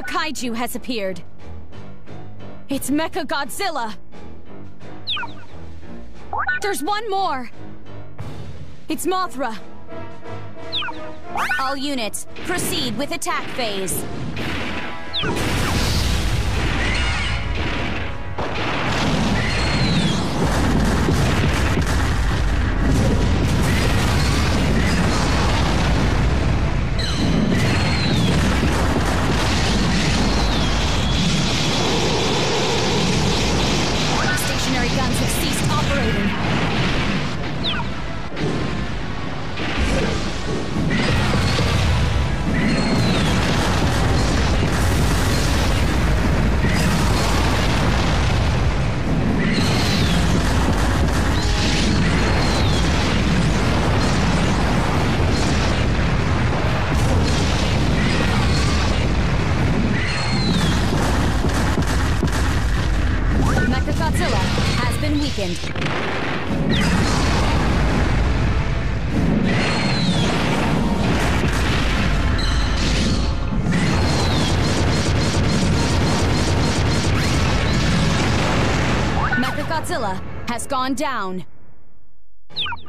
kaiju has appeared. It's Mecha Godzilla. There's one more. It's Mothra. All units, proceed with attack phase. Stationary guns have ceased operating. Godzilla has been weakened. Mecha Godzilla has gone down.